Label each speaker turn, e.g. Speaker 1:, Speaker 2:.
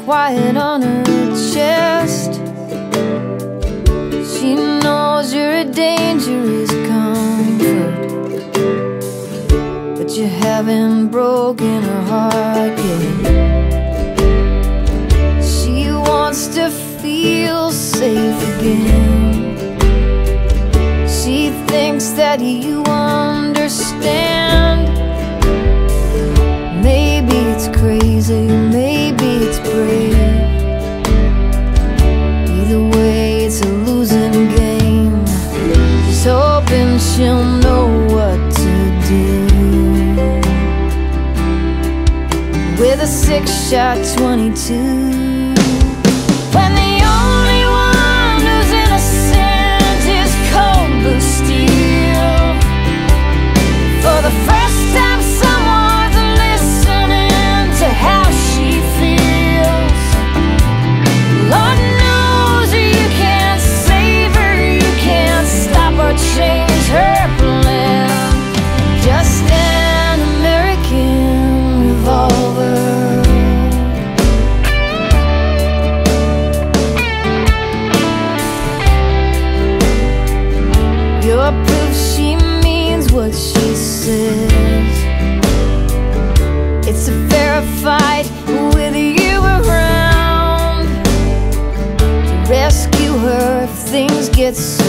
Speaker 1: quiet on her chest. She knows you're a dangerous comfort, but you haven't broken her heart yet. She wants to feel safe again. She thinks that you understand. Maybe it's crazy, maybe it's brave. Either way, it's a losing game. Just hoping she'll know what to do. With a 6-shot 22, when the only one who's innocent is cold blue steel. For the first time, someone's listening to how she feels. Lord knows you can't save her, you can't stop or change her plan. Just an American revolver. Your proof she means what she says. It's a fair fight with you around to rescue her if things get so